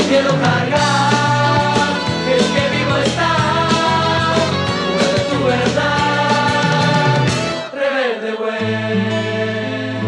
cielo cargar, que el que vivo está, muerde tu verdad, rebelde güey.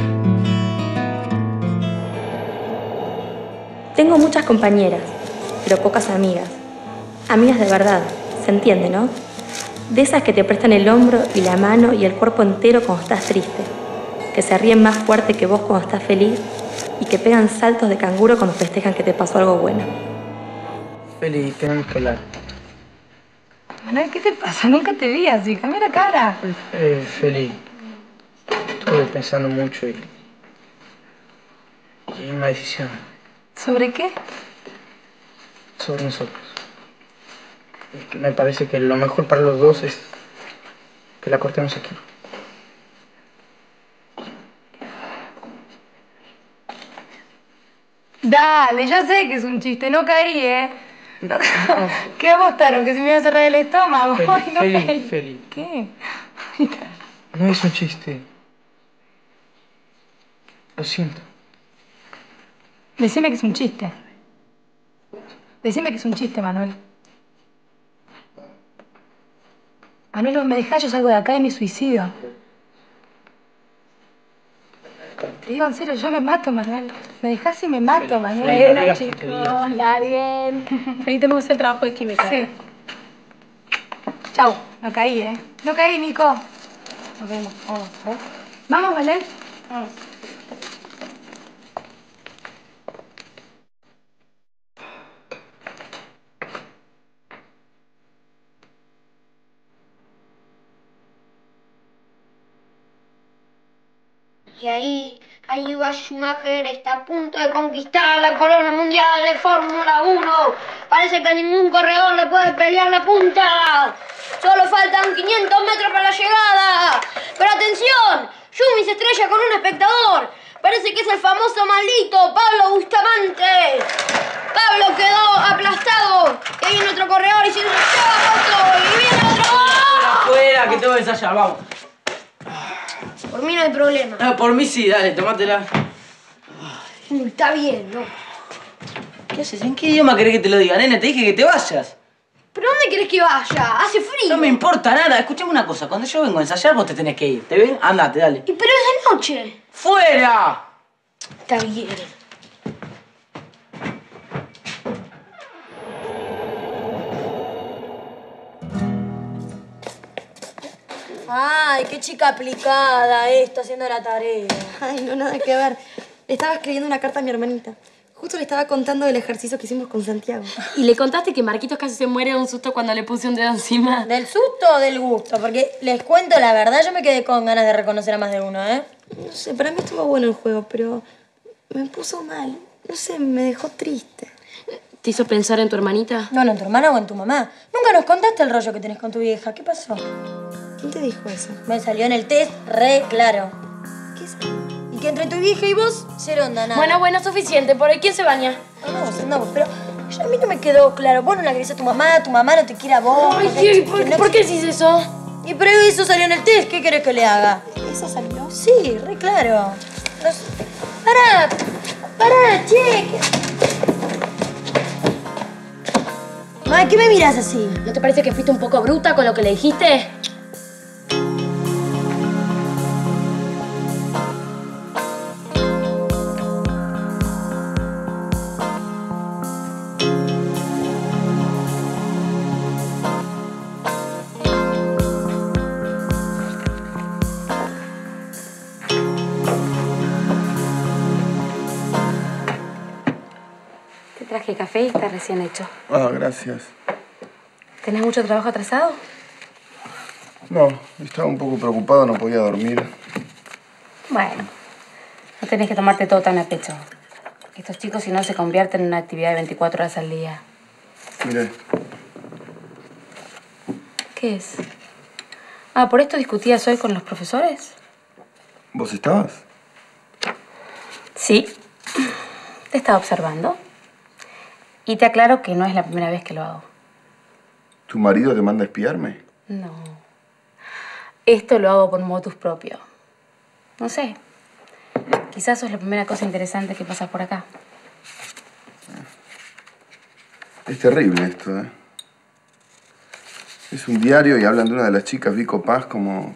Tengo muchas compañeras, pero pocas amigas. Amigas de verdad, se entiende, ¿no? De esas que te prestan el hombro y la mano y el cuerpo entero cuando estás triste, que se ríen más fuerte que vos cuando estás feliz y que pegan saltos de canguro cuando festejan que te pasó algo bueno. Feli, tenemos que hablar. Manuel, ¿qué te pasa? Nunca te vi así. Cambia la cara. Feli, estuve pensando mucho y una decisión. ¿Sobre qué? Sobre nosotros. Me parece que lo mejor para los dos es que la cortemos aquí. Dale, ya sé que es un chiste. No caí, ¿eh? No. ¿Qué apostaron? ¿Que se me iba a cerrar el estómago? Ay, no caí. Feli. ¿Qué? No es un chiste. Lo siento. Decime que es un chiste. Decime que es un chiste, Manuel. Manuel, me dejás, yo salgo de acá y me suicido. Te digo en serio, yo me mato, Manuel. Me dejás y me mato, Manuel. Bueno, chicos, ya bien. Ahí tenemos el trabajo de química. Sí. Chau, no caí, ¿eh? No caí, Nico. Nos vemos. Vamos, ¿eh? Vamos, ¿vale? Vamos. Y ahí va Schumacher, está a punto de conquistar la corona mundial de Fórmula 1. Parece que ningún corredor le puede pelear la punta. Solo faltan 500 metros para la llegada. Pero atención, Schumi se estrella con un espectador. Parece que es el famoso maldito Pablo Bustamante. Pablo quedó aplastado. Y hay otro corredor y se lleva foto. Y viene otro. Fuera, que tengo que ensayar, vamos. Por mí no hay problema. Ah, por mí sí, dale, tomátela. Está bien, ¿no? ¿Qué haces? ¿En qué idioma querés que te lo diga, nena? Te dije que te vayas. ¿Pero dónde querés que vaya? Hace frío. No me importa nada. Escuchame una cosa. Cuando yo vengo a ensayar, vos te tenés que ir. ¿Te ven? Andate, dale. Y pero es de noche. ¡Fuera! Está bien. Ay, qué chica aplicada esta, haciendo la tarea. Ay, no, nada que ver. Le estaba escribiendo una carta a mi hermanita. Justo le estaba contando del ejercicio que hicimos con Santiago. ¿Y le contaste que Marquitos casi se muere de un susto cuando le puse un dedo encima? ¿Del susto o del gusto? Porque les cuento la verdad, yo me quedé con ganas de reconocer a más de uno, ¿eh? No sé, para mí estuvo bueno el juego, pero me puso mal. No sé, me dejó triste. ¿Te hizo pensar en tu hermanita? No, en tu hermana o en tu mamá. Nunca nos contaste el rollo que tenés con tu vieja. ¿Qué pasó? ¿Quién te dijo eso? Me salió en el test re claro. ¿Qué es? Y que entre tu vieja y vos, cero onda, nada. Bueno, suficiente. ¿Por ahí quién se baña? Andamos, pero a mí no me quedó claro. Vos no la querés a tu mamá no te quiere a vos. Ay, ¿por qué decís eso? Y pero eso salió en el test, ¿qué querés que le haga? ¿Eso salió? Sí, re claro. No sé. Pará, che. Ay, ¿qué me miras así? ¿No te parece que fuiste un poco bruta con lo que le dijiste? Te traje café y está recién hecho. Ah, gracias. ¿Tenés mucho trabajo atrasado? No, estaba un poco preocupado, no podía dormir. Bueno, no tenés que tomarte todo tan a pecho. Estos chicos, si no, se convierten en una actividad de 24 horas al día. Miré. ¿Qué es? Ah, ¿por esto discutías hoy con los profesores? ¿Vos estabas? Sí. Te estaba observando. Y te aclaro que no es la primera vez que lo hago. ¿Tu marido te manda a espiarme? No. Esto lo hago por motus propio. No sé. Quizás sos la primera cosa interesante que pasa por acá. Es terrible esto, ¿eh? Es un diario y hablan de una de las chicas, Vico Paz, como...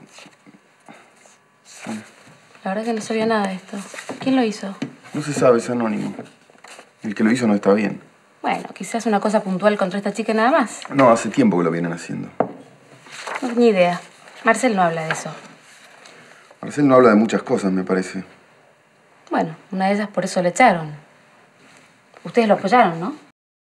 La verdad que no sabía nada de esto. ¿Quién lo hizo? No se sabe, es anónimo. El que lo hizo no está bien. Bueno, quizás una cosa puntual contra esta chica nada más. No, hace tiempo que lo vienen haciendo. No tenía idea. Marcel no habla de eso. Marcel no habla de muchas cosas, me parece. Bueno, una de ellas por eso le echaron. Ustedes lo apoyaron, ¿no?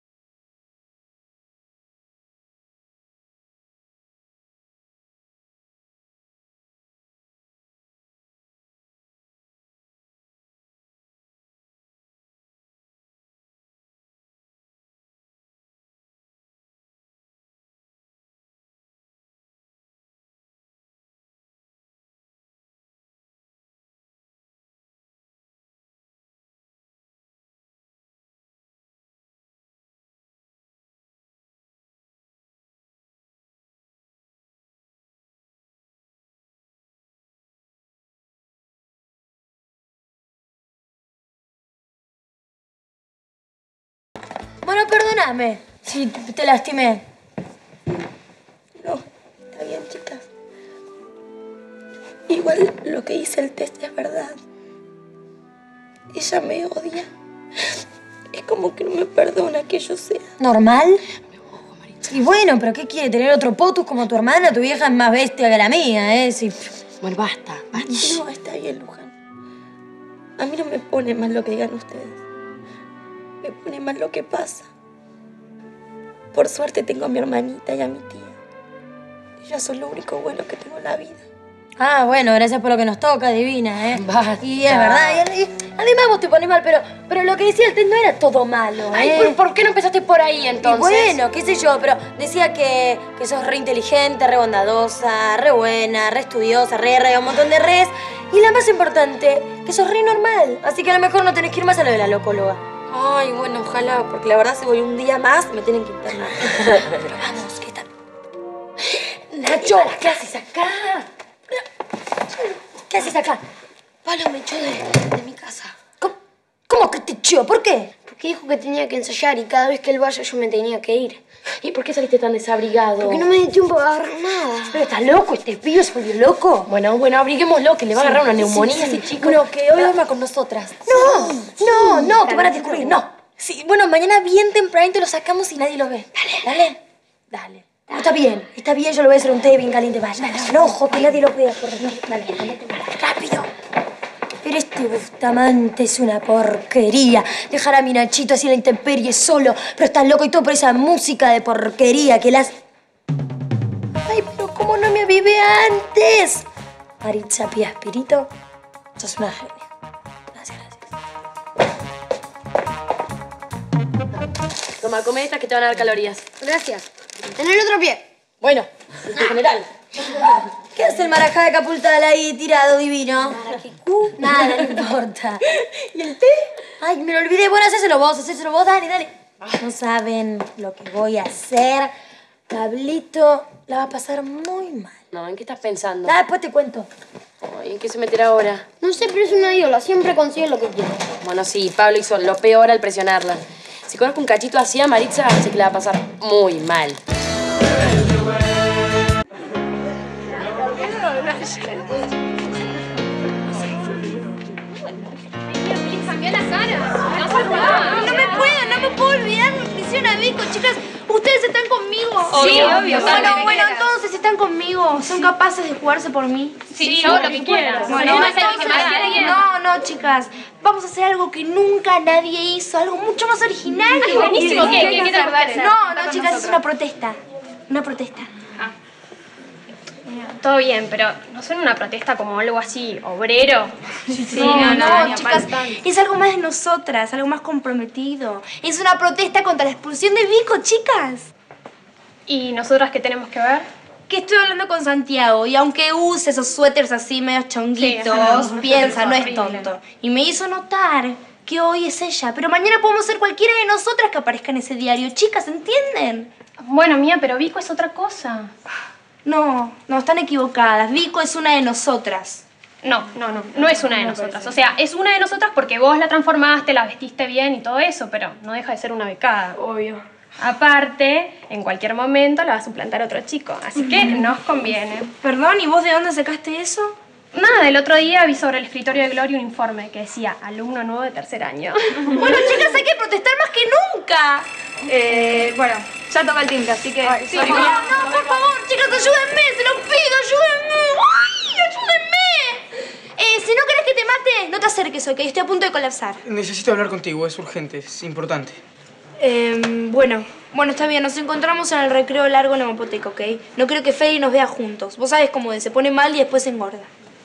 Bueno, perdóname si te lastimé. No, está bien, chicas. Igual lo que hice el test es verdad. Ella me odia. Es como que no me perdona que yo sea normal. Y bueno, pero ¿qué quiere? ¿Tener otro potus como tu hermana? Tu vieja es más bestia que la mía, ¿eh? Sí. Bueno, basta. No, está bien, Luján. A mí no me pone mal lo que digan ustedes. Me pone mal lo que pasa. Por suerte tengo a mi hermanita y a mi tía. Ellas son lo único bueno que tengo en la vida. Ah, bueno, gracias por lo que nos toca, divina, ¿eh? Basta. Y es verdad. Y además vos te pones mal, pero lo que decía el test no era todo malo, ¿eh? Ay, ¿por qué no empezaste por ahí, entonces? Y bueno, qué sé yo, pero decía que sos re inteligente, re bondadosa, re buena, re estudiosa, re un montón de res. Y la más importante, que sos re normal. Así que a lo mejor no tenés que ir más a lo de la locóloga. Ay, bueno, ojalá, porque la verdad si voy un día más me tienen que internar. Pero vamos, ¿qué tal? Nacho, ¿qué haces acá? ¿Qué haces acá? Pablo me echó de mi casa. ¿Cómo que te echó? ¿Por qué? Porque dijo que tenía que ensayar y cada vez que él vaya yo me tenía que ir. ¿Y por qué saliste tan desabrigado? Porque no me di tiempo de agarrar nada. ¿Pero estás loco? ¿Este pibe se volvió loco? Bueno, abriguémoslo, que le va a agarrar una neumonía a ese chico. Bueno, que hoy duerma con nosotras. No, que van a descubrir, no. Sí, bueno, mañana bien tempranito lo sacamos y nadie lo ve. Dale. Está bien, yo lo voy a hacer un té bien caliente. Vaya, no, ojo, que nadie lo vea. Dale, rápido. Pero este Bustamante es una porquería. Dejar a mi Nachito así en la intemperie solo. Pero estás loco y todo por esa música de porquería que las... Ay, pero ¿cómo no me avivé antes? Maritza Pía Espirito, sos una genia. Gracias. Toma, come estas que te van a dar calorías. Gracias. En el otro pie. Bueno, en general. ¿Qué hace el marajá de Capultal ahí tirado, divino? Nada, no importa. ¿Y el té? Ay, me lo olvidé. Bueno, hacéselo vos, dale. No saben lo que voy a hacer. Pablito la va a pasar muy mal. No, ¿en qué estás pensando? Después te cuento. Ay, ¿en qué se meterá ahora? No sé, pero es una ídola. Siempre consigue lo que quiere. Bueno, sí, Pablo hizo lo peor al presionarla. Si conozco un cachito así a Maritza, sé que la va a pasar muy mal. Cambió la cara. No me puedo olvidar mi misión a Vico, chicas. Ustedes están conmigo. Sí, obvio. Bueno, entonces están conmigo. ¿Son capaces de jugarse por mí? Sí, yo lo que quieras. Bueno, no, chicas. Vamos a hacer algo que nunca nadie hizo. Algo mucho más original. Buenísimo. ¿Qué te parece? No, chicas, es una protesta. Todo bien, pero ¿no suena una protesta como algo así obrero? No, chicas, es algo más de nosotras, algo más comprometido. Es una protesta contra la expulsión de Vico, chicas. ¿Y nosotras qué tenemos que ver? Que estoy hablando con Santiago y aunque use esos suéteres así medio chonguitos, piensa, no es tonto. Y me hizo notar que hoy es ella, pero mañana podemos ser cualquiera de nosotras que aparezca en ese diario. Chicas, ¿entienden? Bueno, mía, pero Vico es otra cosa. No, están equivocadas. Vico es una de nosotras. No es una de nosotras. O sea, es una de nosotras porque vos la transformaste, la vestiste bien y todo eso, pero no deja de ser una becada. Obvio. Aparte, en cualquier momento la va a suplantar otro chico, así que nos conviene. Perdón, ¿y vos de dónde sacaste eso? Nada, el otro día vi sobre el escritorio de Gloria un informe que decía alumno nuevo de tercer año. Bueno, chicas, hay que protestar más que nunca. Bueno, ya toca el timbre, así que... Sí, no, por favor, chicas, ayúdenme, se los pido, ayúdenme. ¡Ay, ayúdenme! Si no querés que te mate, no te acerques, ¿ok? Estoy a punto de colapsar. Necesito hablar contigo, es urgente, es importante. Bueno, está bien, nos encontramos en el recreo largo en la Mapoteca, ¿ok? No creo que Feli nos vea juntos. Vos sabés cómo es, se pone mal y después se engorda.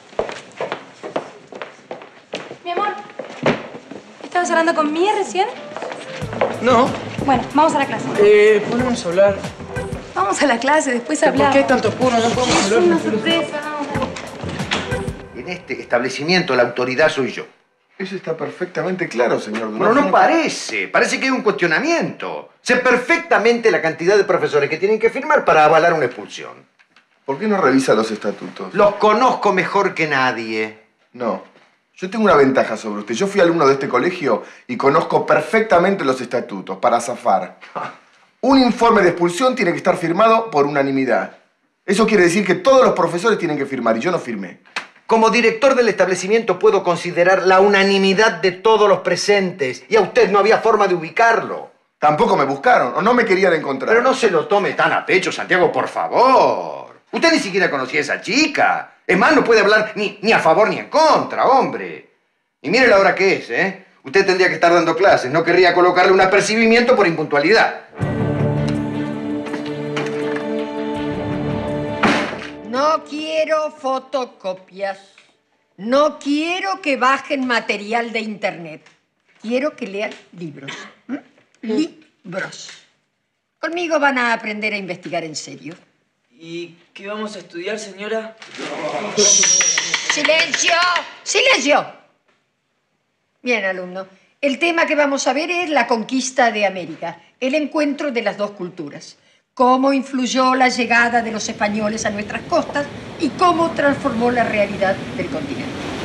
Mi amor, ¿estabas hablando con Mía recién? No. Bueno, vamos a la clase. Podemos hablar. Vamos a la clase, después ¿Por hablamos. qué tanto apuro? No podemos Es hablar. una sorpresa. En este establecimiento la autoridad soy yo. Eso está perfectamente claro, señor Durán. Bueno, no parece. Parece que hay un cuestionamiento. Sé perfectamente la cantidad de profesores que tienen que firmar para avalar una expulsión. ¿Por qué no revisa los estatutos? Los conozco mejor que nadie. No. Yo tengo una ventaja sobre usted. Yo fui alumno de este colegio y conozco perfectamente los estatutos para zafar. Un informe de expulsión tiene que estar firmado por unanimidad. Eso quiere decir que todos los profesores tienen que firmar y yo no firmé. Como director del establecimiento puedo considerar la unanimidad de todos los presentes y a usted no había forma de ubicarlo. Tampoco me buscaron o no me querían encontrar. Pero no se lo tome tan a pecho, Santiago, por favor. Usted ni siquiera conocía a esa chica. Es más, no puede hablar ni a favor ni en contra, hombre. Y mire la hora que es, ¿eh? Usted tendría que estar dando clases. No querría colocarle un apercibimiento por impuntualidad. No quiero fotocopias. No quiero que bajen material de internet. Quiero que lean libros. Libros. Conmigo van a aprender a investigar en serio. ¿Y qué vamos a estudiar, señora? ¡Silencio! ¡Silencio! Bien, alumno. El tema que vamos a ver es la conquista de América, el encuentro de las dos culturas. Cómo influyó la llegada de los españoles a nuestras costas y cómo transformó la realidad del continente.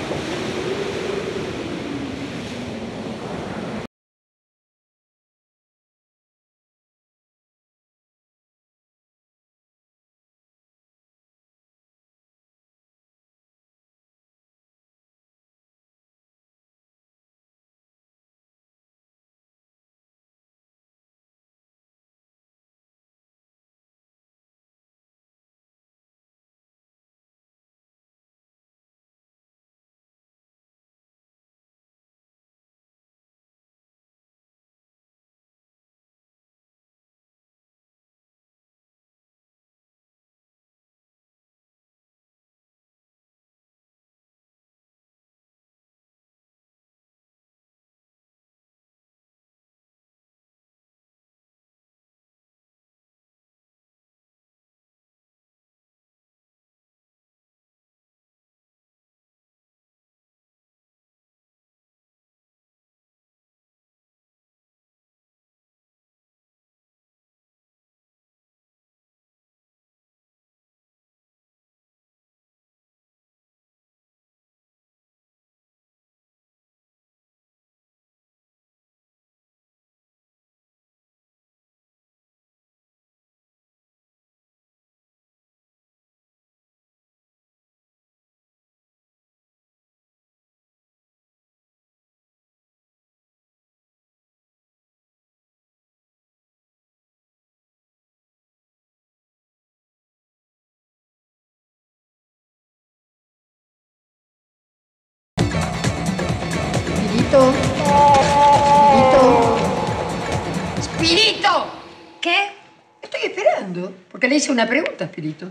¡Espirito! ¿Qué? Estoy esperando, porque le hice una pregunta, Espirito.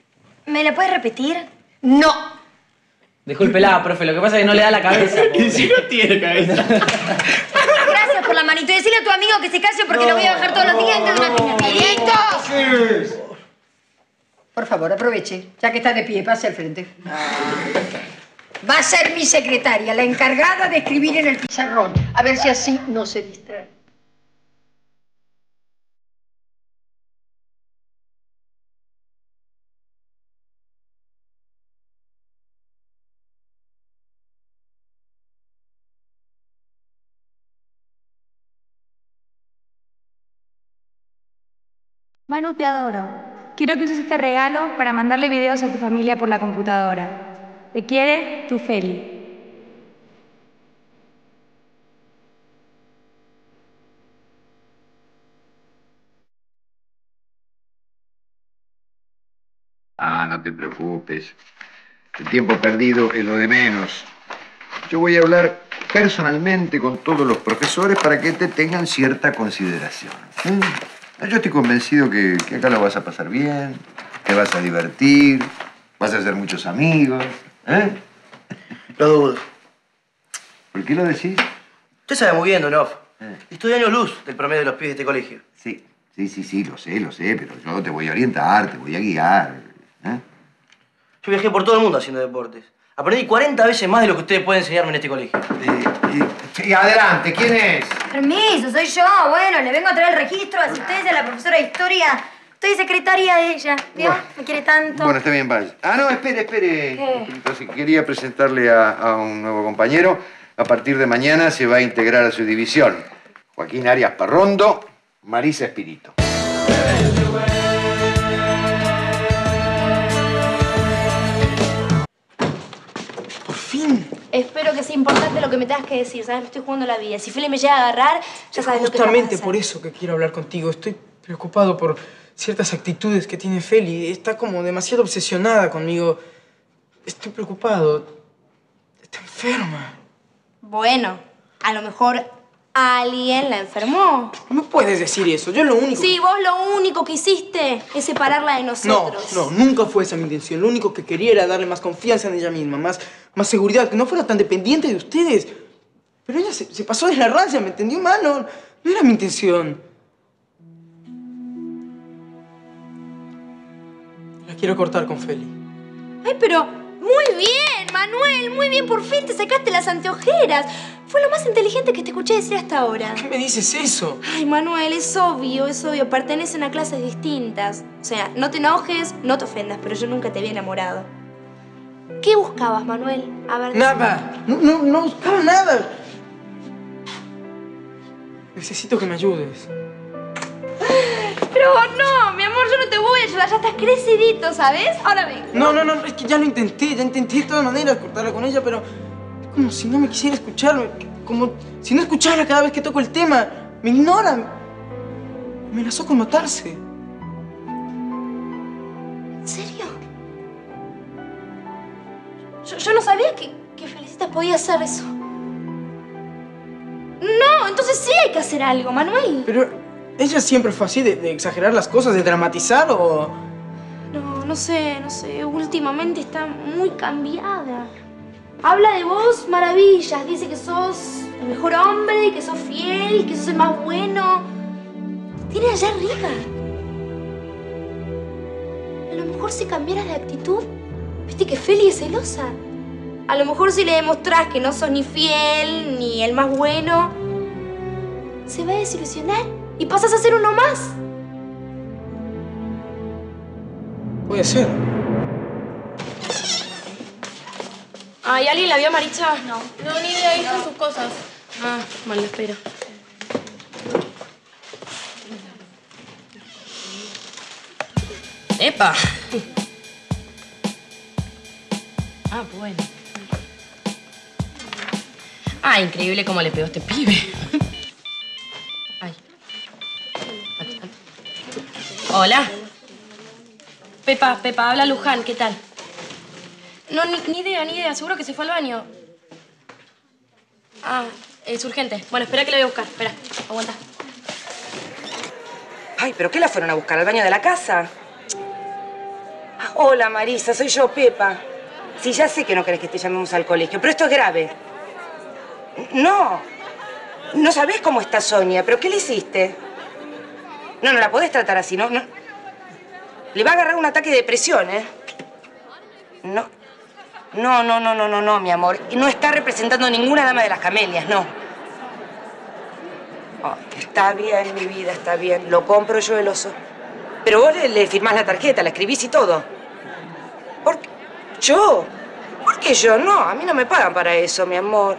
¿Me la puedes repetir? No. Discúlpela, profe, lo que pasa es que no le da la cabeza. Y si no tiene cabeza. Gracias por la manito. Y decirle a tu amigo que se calle porque lo voy a bajar todos los dientes de una piña. ¡Espirito! Por favor, aproveche. Ya que está de pie, pase al frente. Va a ser mi secretaria, la encargada de escribir en el pizarrón. A ver si así no se distrae. Manu, te adoro. Quiero que uses este regalo para mandarle videos a tu familia por la computadora. Te quiere, tu Feli. Ah, no te preocupes. El tiempo perdido es lo de menos. Yo voy a hablar personalmente con todos los profesores para que te tengan cierta consideración. Yo estoy convencido que acá lo vas a pasar bien, te vas a divertir, vas a hacer muchos amigos. Lo dudo. ¿Por qué lo decís? Usted sabe muy bien, Don Off. Estoy años luz del promedio de los pibes de este colegio. Sí, lo sé, pero yo te voy a orientar, te voy a guiar. Yo viajé por todo el mundo haciendo deportes. Aprendí 40 veces más de lo que ustedes pueden enseñarme en este colegio. Y adelante, ¿quién es? Permiso, soy yo. Bueno, le vengo a traer el registro de asistencia a la profesora de historia. Estoy secretaria de ella. ¿Vio? Bueno. Me quiere tanto. Bueno, está bien, vaya. Ah, no, espere. ¿Qué? Entonces, quería presentarle a un nuevo compañero. A partir de mañana se va a integrar a su división. Joaquín Arias Parrondo, Marisa Espirito. Espero que sea importante lo que me tengas que decir, ¿sabes? Me estoy jugando la vida. Si Feli me llega a agarrar, ya sabes lo que Justamente pasa. por eso que quiero hablar contigo. Estoy preocupado por ciertas actitudes que tiene Feli. Está como demasiado obsesionada conmigo. Estoy preocupado. Está enferma. Bueno, a lo mejor alguien la enfermó. No puedes decir eso. Yo lo único... Sí, vos lo único que hiciste es separarla de nosotros. No, nunca fue esa mi intención. Lo único que quería era darle más confianza en ella misma, más seguridad, que no fuera tan dependiente de ustedes. Pero ella se pasó de la raya, me entendió mal, no era mi intención. La quiero cortar con Feli. Ay, pero muy bien, Manuel, muy bien. Por fin te sacaste las anteojeras. Fue lo más inteligente que te escuché decir hasta ahora. ¿Qué me dices eso? Ay, Manuel, es obvio. Pertenecen a clases distintas. O sea, no te enojes, no te ofendas, pero yo nunca te había enamorado. ¿Qué buscabas, Manuel? A ver, Nada. No buscaba nada. Necesito que me ayudes. Pero no, mi amor, yo no te voy a ayudar. Ya estás crecidito, ¿sabes? Ahora ven. No, es que ya intenté de todas maneras cortarla con ella, pero es como si no me quisiera escuchar, como si no escuchara cada vez que toco el tema. Me ignora. Me amenazó con matarse. ¿En serio? Yo no sabía que Felicitas podía hacer eso. No, entonces sí hay que hacer algo, Manuel. Pero ella siempre fue así, de exagerar las cosas, de dramatizar o... No sé. Últimamente está muy cambiada. Habla de vos maravillas. Dice que sos el mejor hombre, que sos fiel, que sos el más bueno. Tiene allá arriba. A lo mejor si cambiaras de actitud, viste que Feli es celosa. A lo mejor si le demostrás que no sos ni fiel, ni el más bueno, se va a desilusionar y pasas a ser uno más. Puede ser. Ay, ¿alguien la vio, Maritza? No. No, ni idea, hizo sus cosas. Ah, mal, lo espero. ¡Epa! Ah, bueno. Ah, increíble cómo le pegó este pibe. Ay. Hola. Pepa, habla Luján, ¿qué tal? No, ni idea. Seguro que se fue al baño. Ah, es urgente. Bueno, espera que la voy a buscar. Espera, aguanta. Ay, ¿pero qué la fueron a buscar? ¿Al baño de la casa? Ah, hola, Marisa, soy yo, Pepa. Sí, ya sé que no querés que te llamemos al colegio, pero esto es grave. No sabés cómo está Sonia, ¿pero qué le hiciste? No la podés tratar así, ¿no? Le va a agarrar un ataque de depresión, ¿eh? No, mi amor. No está representando ninguna dama de las camelias, no. Oh, está bien, mi vida, está bien. Lo compro yo, el oso. Pero vos le firmás la tarjeta, la escribís y todo. ¿Por qué? ¿Yo? ¿Por qué yo? No, a mí no me pagan para eso, mi amor.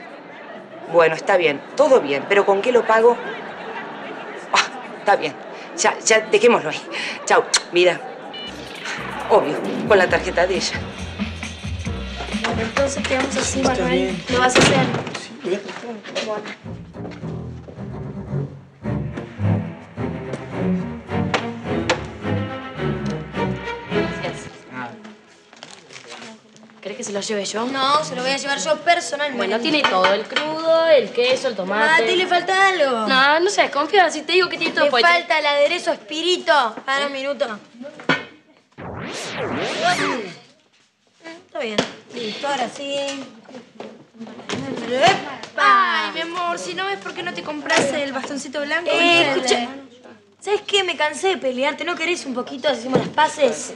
Bueno, está bien, todo bien. ¿Pero con qué lo pago? Ah, está bien. Ya, dejémoslo ahí. Chau, vida. Obvio, con la tarjeta de ella. Bueno, entonces quedamos así, Está Manuel. bien. ¿Lo vas a hacer? Sí, bien. Bueno. Gracias. ¿Querés que se lo lleve yo? No, se lo voy a llevar yo personalmente. Bueno, tiene todo. El crudo, el queso, el tomate. ¿A ti le falta algo? No, no sé, confía. Si te digo que tiene todo. Le pues- falta el aderezo espirito. Para un minuto. Está bien. Listo, ahora sí. Ay, mi amor, si no ves por qué no te compras el bastoncito blanco. Escucha. ¿Sabes qué? Me cansé de pelearte. ¿No querés un poquito? Hacemos las paces.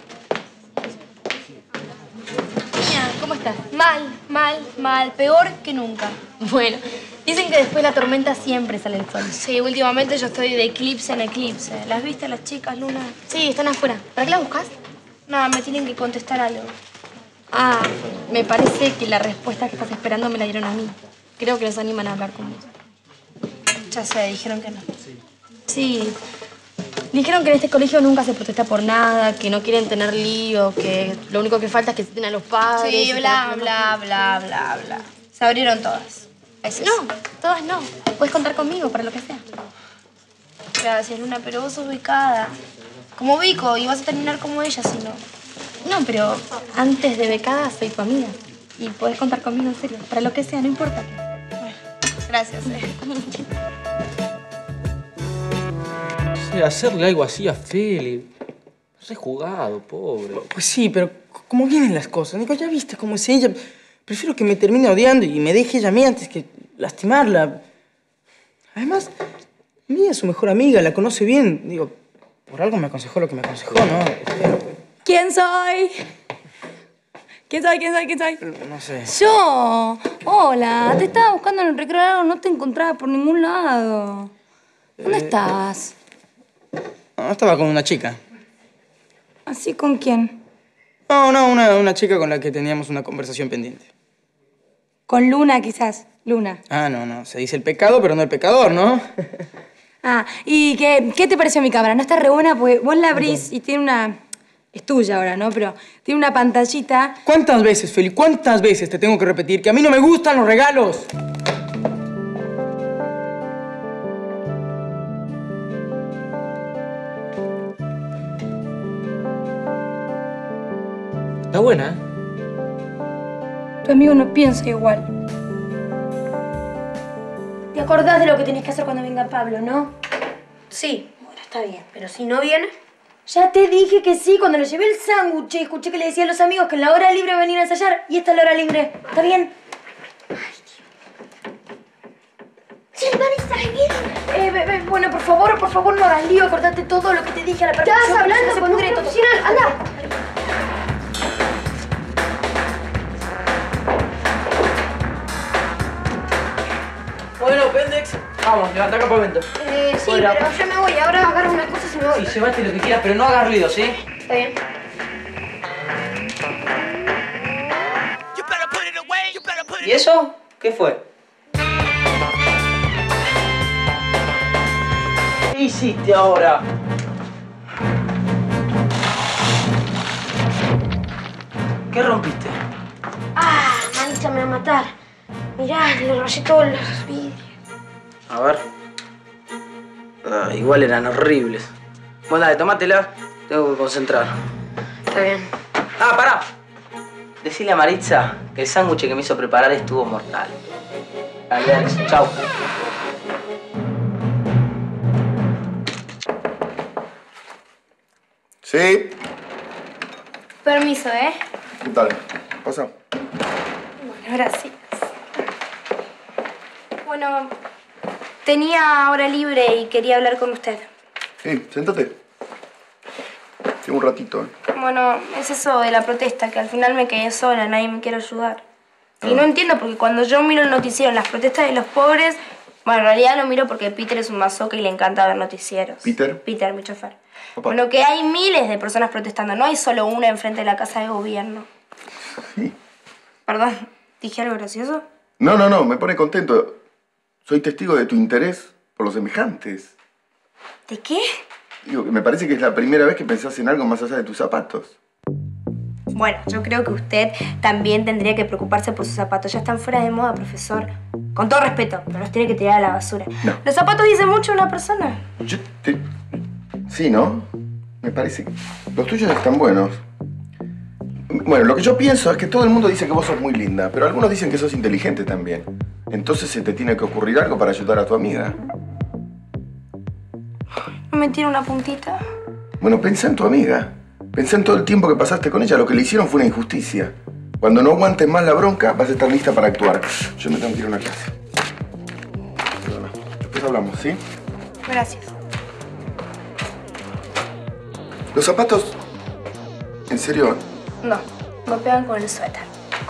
Niña, ¿cómo estás? Mal. Peor que nunca. Bueno, dicen que después de la tormenta siempre sale el sol. Sí, últimamente yo estoy de eclipse en eclipse. ¿Las viste las chicas, Luna? Sí, están afuera. ¿Para qué las buscas? No, me tienen que contestar algo. Ah, me parece que la respuesta que estás esperando me la dieron a mí. Creo que los animan a hablar con vos. Ya sé, dijeron que no. Sí. Dijeron que en este colegio nunca se protesta por nada, que no quieren tener lío, que lo único que falta es que citen a los padres. Sí, bla. Se abrieron todas. No, todas no. Puedes contar conmigo para lo que sea. Gracias, Luna, pero vos sos becada. Como Vico, y vas a terminar como ella si no. No, pero antes de becada soy tu amiga. Y puedes contar conmigo en serio. Para lo que sea, no importa. Bueno, gracias. Sí, hacerle algo así a Feli. No sé, jugado, pobre. Pues sí, pero ¿cómo vienen las cosas? Nico, ya viste cómo es ella. Prefiero que me termine odiando y me deje ella a mí antes que lastimarla. Además, ella es su mejor amiga, la conoce bien. Digo, por algo me aconsejó lo que me aconsejó, ¿no? ¿Quién soy? ¿Quién soy? No sé. Yo. Hola, te estaba buscando en el recreo, no te encontraba por ningún lado. ¿Dónde estás? No, estaba con una chica. ¿Así con quién? No, una chica con la que teníamos una conversación pendiente. Con Luna, quizás. Luna. Ah, no. Se dice el pecado, pero no el pecador, ¿no? Ah, ¿y qué te pareció mi cámara? ¿No está re buena? Pues vos la abrís y tiene una... Es tuya ahora, ¿no? Pero tiene una pantallita... ¿Cuántas veces, Feli? ¿Cuántas veces te tengo que repetir que a mí no me gustan los regalos? Está buena, ¿eh? Tu amigo no piensa igual. ¿Te acordás de lo que tenés que hacer cuando venga Pablo, no? Sí. Bueno, está bien. Pero si no viene... Ya te dije que sí. Cuando le llevé el sándwich, escuché que le decía a los amigos que en la hora libre venían a ensayar. Y esta es la hora libre. ¿Está bien? Ay, Dios. Sí, Marisa, bueno, por favor, no hagas lío. Acordate todo lo que te dije a la perfección. Estás hablando con un profesional. Anda. Bueno, Pendex, vamos, levanta campamento. Sí, Fuera. pero yo me voy. Ahora agarro unas cosas y me voy. Sí, llévate lo que quieras, pero no hagas ruido, ¿sí? Está bien. ¿Y eso? ¿Qué fue? ¿Qué hiciste ahora? ¿Qué rompiste? Ah, Manita me va a matar. Mirá, le rayé todos los vidrios. A ver. Igual eran horribles. Bueno, dale, tomátela. Tengo que concentrar. Está bien. Ah, pará. Decile a Maritza que el sándwich que me hizo preparar estuvo mortal. Dale, Alex. Chau. Sí. Permiso, ¿eh? ¿Qué tal? ¿Pasa? Bueno, gracias. Bueno, tenía hora libre y quería hablar con usted. Sí, séntate. Tengo un ratito, ¿eh? Bueno, es eso de la protesta, que al final me quedé sola, nadie me quiere ayudar. Y no entiendo, porque cuando yo miro el noticiero, las protestas de los pobres... Bueno, en realidad lo miro porque Peter es un masoca y le encanta ver noticieros. ¿Peter? Peter, mi chofer. Opa. Bueno, que hay miles de personas protestando, no hay solo una enfrente de la casa de gobierno. Sí. Perdón, ¿dije algo gracioso? No, me pone contento. Soy testigo de tu interés por los semejantes. ¿De qué? Digo, que me parece que es la primera vez que pensás en algo más allá de tus zapatos. Bueno, yo creo que usted también tendría que preocuparse por sus zapatos. Ya están fuera de moda, profesor. Con todo respeto, pero los tiene que tirar a la basura. No. Los zapatos dicen mucho de una persona. Sí, ¿no? Me parece que los tuyos están buenos. Bueno, lo que yo pienso es que todo el mundo dice que vos sos muy linda, pero algunos dicen que sos inteligente también. Entonces se te tiene que ocurrir algo para ayudar a tu amiga. ¿No me tiene una puntita? Bueno, pensá en tu amiga. Pensá en todo el tiempo que pasaste con ella. Lo que le hicieron fue una injusticia. Cuando no aguantes más la bronca, vas a estar lista para actuar. Yo me tengo que ir a una clase. Perdona. Después hablamos, ¿sí? Gracias. Los zapatos... ¿En serio? No, me pegan con el suéter.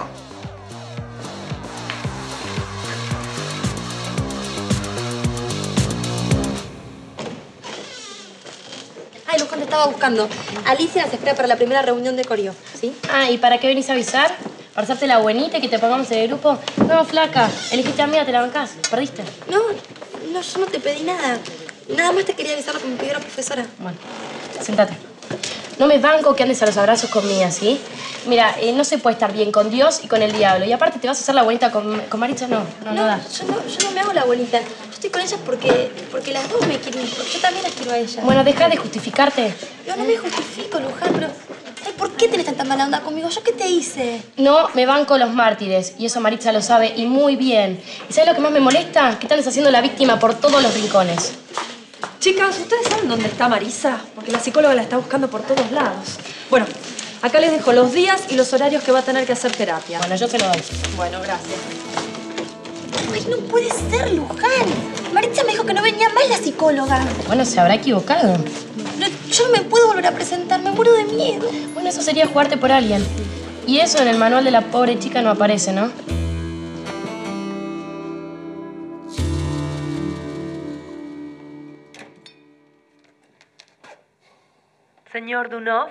Ay, Luján, te estaba buscando. Alicia nos espera para la primera reunión de coreo, ¿sí? Ah, ¿y para qué venís a avisar? ¿Para hacerte la buenita y que te pongamos en el grupo? No, flaca, elegiste a mí, te la bancás. ¿Perdiste? No, yo no te pedí nada. Nada más te quería avisar lo que me pidió la profesora. Bueno, sentate. No me banco que andes a los abrazos conmigo, ¿sí? Mira, no se puede estar bien con Dios y con el diablo. Y aparte, ¿te vas a hacer la buenita con Maritza? No da. Yo no me hago la bonita. Yo estoy con ellas porque las dos me quieren. Porque yo también las quiero a ellas. Bueno, deja de justificarte. Yo no me justifico, Luján, pero... Ay, ¿por qué tenés tanta mala onda conmigo? ¿Yo qué te hice? No me banco los mártires. Y eso Maritza lo sabe y muy bien. ¿Y sabes lo que más me molesta? Que te andes haciendo la víctima por todos los rincones. Chicas, ¿ustedes saben dónde está Marisa? Porque la psicóloga la está buscando por todos lados. Bueno, acá les dejo los días y los horarios que va a tener que hacer terapia. Bueno, yo se lo doy. Bueno, gracias. Ay, no puede ser, Luján. Maritza me dijo que no venía más la psicóloga. Bueno, se habrá equivocado. Yo no me puedo volver a presentar, me muero de miedo. Bueno, eso sería jugarte por alguien. Y eso en el manual de la pobre chica no aparece, ¿no? Señor Dunov.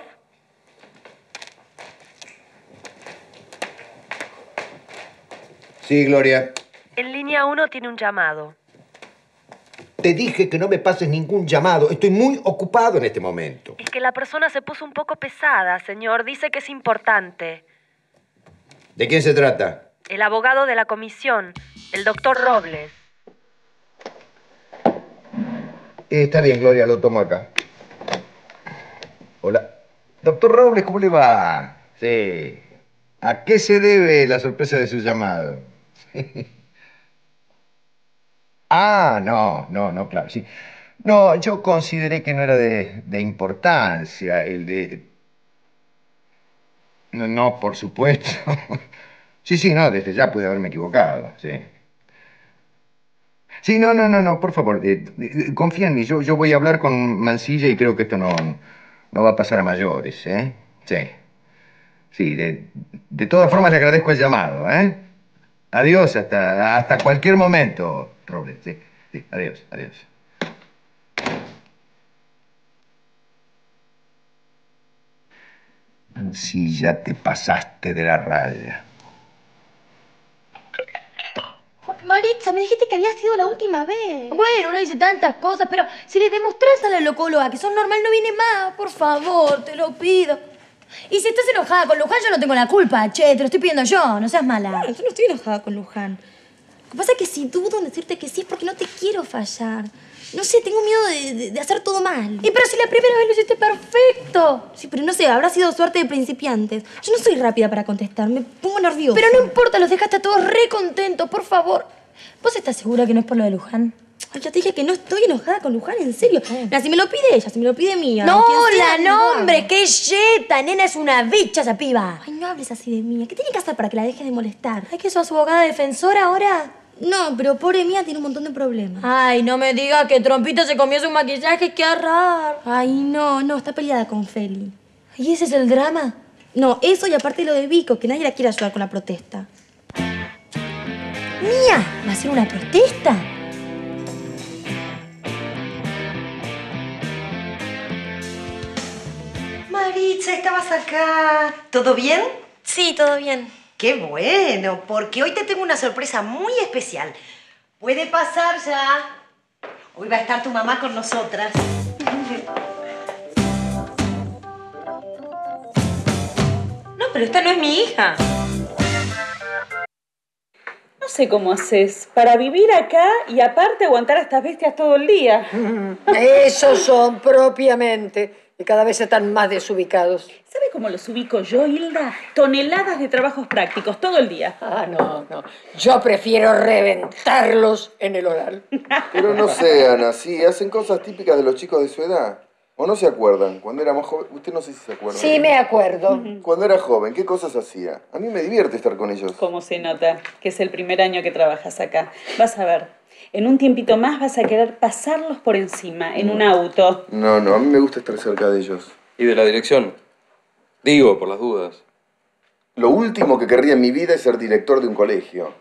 Sí, Gloria. En línea 1 tiene un llamado. Te dije que no me pases ningún llamado. Estoy muy ocupado en este momento. Es que la persona se puso un poco pesada, señor. Dice que es importante. ¿De quién se trata? El abogado de la comisión, el doctor Robles. Está bien, Gloria, lo tomo acá. Hola. Doctor Robles, ¿cómo le va? Sí. ¿A qué se debe la sorpresa de su llamado? No, claro, sí. No, yo consideré que no era de importancia el de... No, por supuesto. Sí, no, desde ya pude haberme equivocado, sí. Sí, no, por favor, confía en mí. Yo voy a hablar con Mansilla y creo que esto no va a pasar a mayores, ¿eh? Sí. Sí, de todas formas le agradezco el llamado, ¿eh? Adiós, hasta cualquier momento, Robles. Sí, adiós. Sí, ya te pasaste de la raya. Maritza, me dijiste que había sido la última vez. Bueno, uno dice tantas cosas, pero si le demostrás a la locóloga que sos normal, no viene más. Por favor, te lo pido. Y si estás enojada con Luján, yo no tengo la culpa. Che, te lo estoy pidiendo yo, no seas mala. No, yo no estoy enojada con Luján. Lo que pasa es que si dudo en decirte que sí es porque no te quiero fallar. No sé, tengo miedo de hacer todo mal. Y pero si la primera vez lo hiciste perfecto. Sí, pero no sé, habrá sido suerte de principiantes. Yo no soy rápida para contestar, me pongo nerviosa. Pero no importa, los dejaste a todos re contentos, por favor. ¿Vos estás segura que no es por lo de Luján? Ay, ya te dije que no estoy enojada con Luján, en serio. Mira, si me lo pide ella, si me lo pide mía. No, la nombre, qué yeta, nena, es una bicha esa piba. Ay, no hables así de mía. ¿Qué tiene que hacer para que la dejes de molestar? Ay, que sos abogada defensora ahora. No, pero pobre mía tiene un montón de problemas. Ay, no me digas que Trompito se comió su maquillaje, qué raro. Ay, no, está peleada con Feli. ¿Y ese es el drama? No, eso y aparte lo de Vico, que nadie la quiere ayudar con la protesta. ¿Mía? ¿Va a hacer una protesta? Maritza, estabas acá. ¿Todo bien? Sí, todo bien. Qué bueno, porque hoy te tengo una sorpresa muy especial. ¿Puede pasar ya? Hoy va a estar tu mamá con nosotras. No, pero esta no es mi hija. No sé cómo haces para vivir acá y aparte aguantar a estas bestias todo el día. Esos son propiamente. Y cada vez están más desubicados. ¿Sabe cómo los ubico yo, Hilda? Toneladas de trabajos prácticos todo el día. Ah, no. Yo prefiero reventarlos en el oral. Pero no sé, Ana, sí, hacen cosas típicas de los chicos de su edad. ¿O no se acuerdan? Cuando éramos jóvenes, usted no sé si se acuerda. Sí, me acuerdo. Cuando era joven, ¿qué cosas hacía? A mí me divierte estar con ellos. ¿Cómo se nota? Que es el primer año que trabajas acá. Vas a ver. En un tiempito más vas a querer pasarlos por encima, en un auto. No, a mí me gusta estar cerca de ellos. ¿Y de la dirección? Digo, por las dudas. Lo último que querría en mi vida es ser director de un colegio.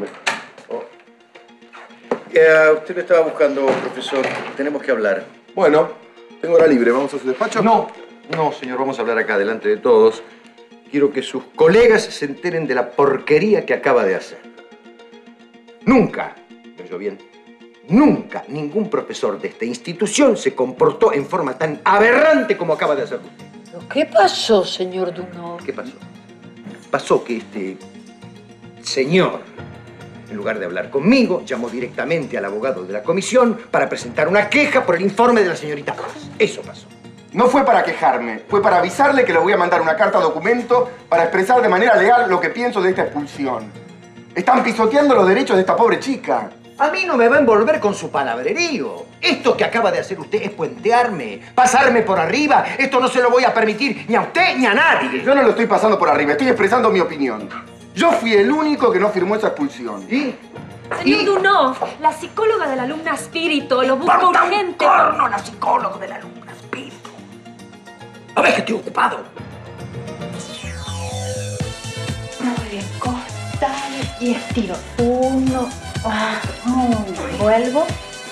Usted me estaba buscando, profesor. Tenemos que hablar. Bueno, tengo hora libre. ¿Vamos a su despacho? No, señor. Vamos a hablar acá, delante de todos. Quiero que sus colegas se enteren de la porquería que acaba de hacer. Nunca, ¿me oyó bien? Nunca ningún profesor de esta institución se comportó en forma tan aberrante como acaba de hacer usted. ¿Pero qué pasó, señor Duno? ¿Qué pasó? Pasó que este señor, en lugar de hablar conmigo, llamó directamente al abogado de la comisión para presentar una queja por el informe de la señorita Paz. Eso pasó. No fue para quejarme, fue para avisarle que le voy a mandar una carta documento para expresar de manera legal lo que pienso de esta expulsión. Están pisoteando los derechos de esta pobre chica. A mí no me va a envolver con su palabrerío. Esto que acaba de hacer usted es puentearme, pasarme por arriba. Esto no se lo voy a permitir ni a usted ni a nadie. Yo no lo estoy pasando por arriba, estoy expresando mi opinión. Yo fui el único que no firmó esa expulsión. ¿Y? Señor Duno, la psicóloga de la alumna Espíritu lo busca urgente. No, la psicóloga de la alumna Espíritu. ¿No ves que estoy ocupado? Muy bien, costal y estiro. 1, 2, vuelvo.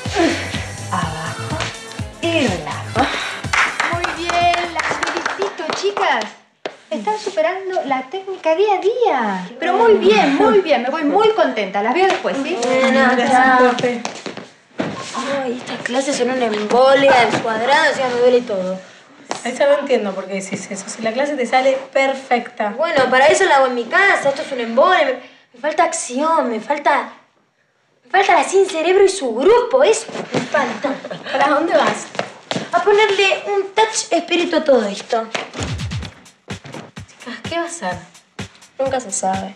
Abajo y relajo. Muy bien, las felicito, chicas. Están superando la técnica día a día. Pero muy bien, me voy muy contenta. Las veo después, ¿sí? Gracias, profe. Ay, estas clases son una embole al cuadrado, o sea, me duele todo. Esa no entiendo por qué decís eso. Si la clase te sale perfecta. Bueno, para eso la hago en mi casa. Esto es un embole. Me falta acción, me falta la sin cerebro y su grupo. Eso me falta. ¿Para dónde vas? A ponerle un touch espíritu a todo esto. Chicas, ¿qué va a hacer? Nunca se sabe.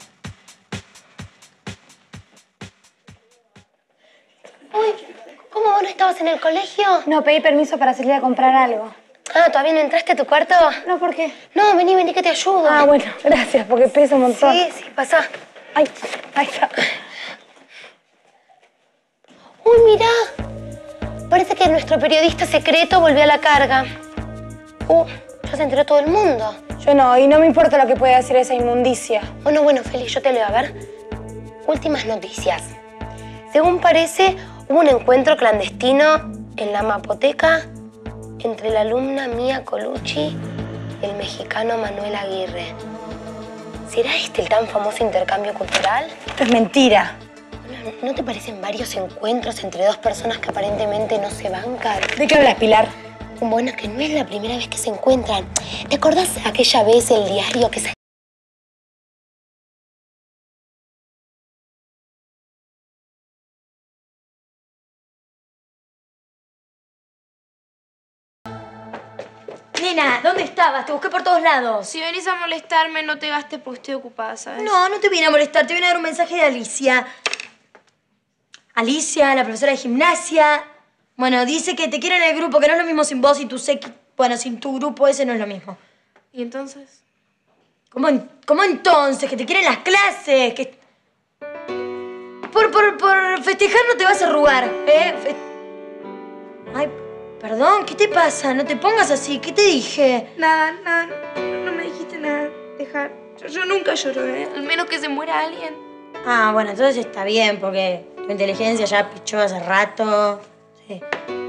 Uy, ¿cómo vos no estabas en el colegio? No, pedí permiso para salir a comprar algo. Ah, ¿todavía no entraste a tu cuarto? No, ¿por qué? No, vení que te ayudo. Ah, bueno, gracias, porque pesa un montón. Sí, pasá. Ay, ahí está. Uy, mirá. Parece que nuestro periodista secreto volvió a la carga. Ya se enteró todo el mundo. Yo no, y no me importa lo que pueda decir esa inmundicia. Bueno, Félix, yo te leo. A ver. Últimas noticias. Según parece, hubo un encuentro clandestino en la Mapoteca entre la alumna Mía Colucci y el mexicano Manuel Aguirre. ¿Será este el tan famoso intercambio cultural? Esto es mentira. Bueno, ¿no te parecen varios encuentros entre dos personas que aparentemente no se bancan? ¿De qué hablas, Pilar? Bueno, que no es la primera vez que se encuentran. ¿Te acordás aquella vez el diario que salió? Nena, ¿dónde estabas? Te busqué por todos lados. Si venís a molestarme, no te gastes porque estoy ocupada, ¿sabes? No te vine a molestar. Te vine a dar un mensaje de Alicia. Alicia, la profesora de gimnasia. Bueno, dice que te quiere en el grupo, que no es lo mismo sin vos y tu bueno, sin tu grupo ese no es lo mismo. ¿Y entonces? ¿Cómo entonces? Que te quieren las clases, que... Por festejar no te vas a arrugar, ¿eh? Ay, perdón, ¿qué te pasa? No te pongas así, ¿qué te dije? Nada, no me dijiste nada. Dejar. Yo nunca lloro, ¿eh? Al menos que se muera alguien. Ah, bueno, entonces está bien, porque tu inteligencia ya pichó hace rato. Sí.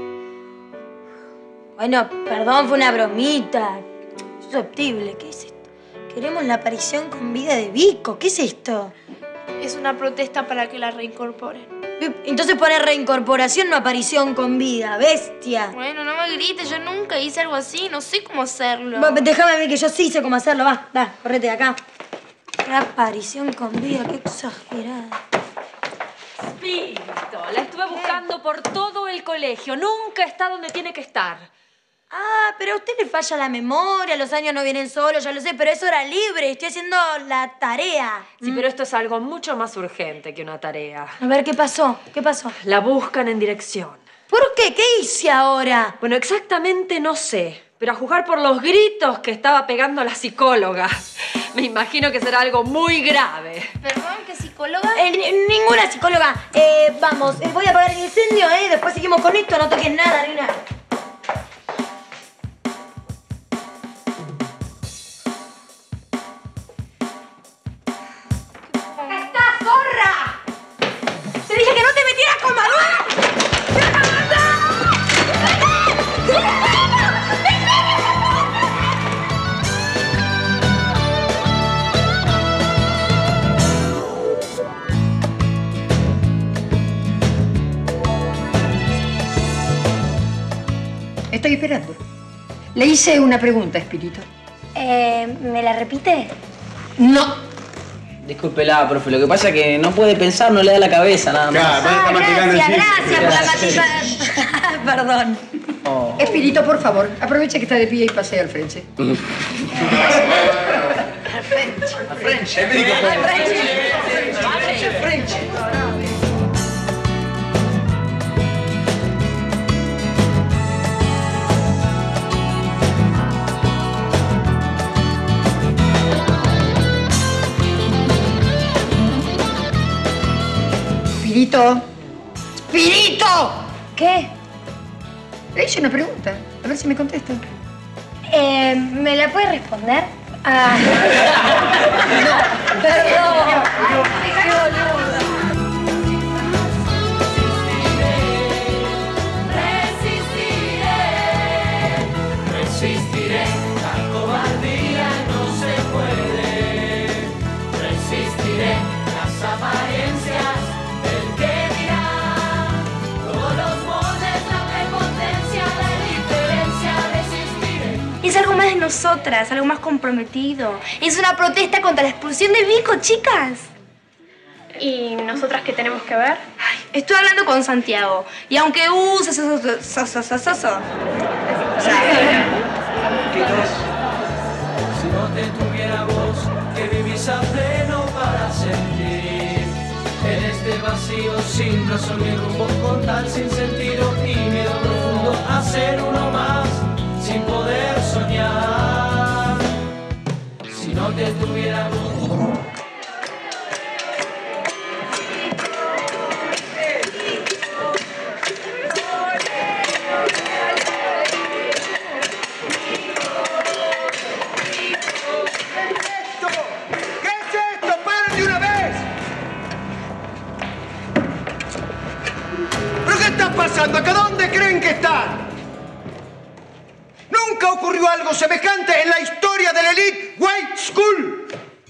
Bueno, perdón, fue una bromita. Susceptible, ¿qué es esto? Queremos la aparición con vida de Vico, ¿qué es esto? Es una protesta para que la reincorporen. Entonces pone reincorporación, no aparición con vida, bestia. Bueno, no me grites, yo nunca hice algo así, no sé cómo hacerlo. Déjame a mí que yo sí sé cómo hacerlo, va, correte de acá. Aparición con vida, qué exagerada. Espíritu, la estuve buscando por todo el colegio. Nunca está donde tiene que estar. Ah, pero a usted le falla la memoria, los años no vienen solos, ya lo sé, pero es hora libre, estoy haciendo la tarea. Sí, pero esto es algo mucho más urgente que una tarea. A ver, ¿qué pasó? ¿Qué pasó? La buscan en dirección. ¿Por qué? ¿Qué hice ahora? Bueno, exactamente no sé, pero a juzgar por los gritos que estaba pegando la psicóloga, me imagino que será algo muy grave. Perdón, ¿qué psicóloga? Ninguna psicóloga. Vamos, voy a apagar el incendio, después seguimos con esto, no toques nada, nena. ¡Te dije que no te metieras con Manuel! Estoy esperando. Le hice una pregunta, Espíritu. ¿Me la repite? No. Discúlpela, profe, lo que pasa es que no puede pensar, no le da la cabeza, nada más. Gracias por la matita. Perdón. Oh. Espíritu, por favor, aprovecha que está de pie y pase al frente. Al frente. Espíritu. ¡Espíritu! ¿Qué? Le hice una pregunta. A ver si me contesta. ¿Me la puede responder? Ah. No, perdón. Qué boluda. Resistiré, la cobardía no se puede. Resistiré las apariencias del que dirá. Todos los moldes, la prepotencia, la indiferencia. Resistiré. Es algo más de nosotras, algo más comprometido. Es una protesta contra la expulsión de Vico, chicas. ¿Y nosotras qué tenemos que ver? Ay, estoy hablando con Santiago. Y aunque uses Si no te tuviera vos, que vivís a pleno para sentir en este vacío sin razón ni rumbo, con tal sin sentido y miedo profundo a ser uno más, sin poder soñar. Si no te tuviera vos. ¿Acá dónde creen que están? Nunca ocurrió algo semejante en la historia de la Elite White School.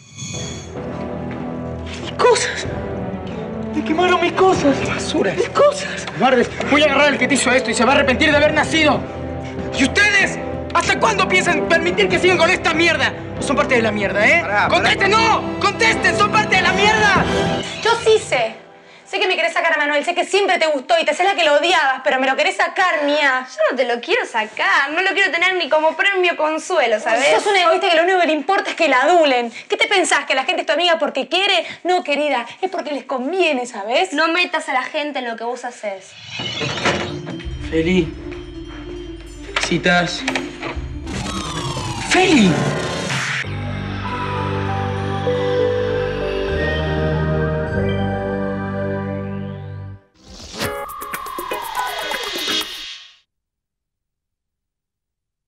Mis cosas. Me quemaron mis cosas. Basura. Mis cosas. Guardes, voy a agarrar al que te hizo esto y se va a arrepentir de haber nacido. ¿Y ustedes? ¿Hasta cuándo piensan permitir que sigan con esta mierda? Son parte de la mierda, ¿eh? ¡Contesten, no! ¡Contesten! ¡Son parte de la mierda! Yo sí sé. Sé que me querés sacar a Manuel, sé que siempre te gustó y te sé la que lo odiabas, pero me lo querés sacar, Mía. Yo no te lo quiero sacar, no lo quiero tener ni como premio consuelo, ¿sabes? Sos una egoísta que lo único que le importa es que la adulen. ¿Qué te pensás? ¿Que la gente es tu amiga porque quiere? No, querida, es porque les conviene, ¿sabes? No metas a la gente en lo que vos haces. Feli. Felicitas. ¡Feli!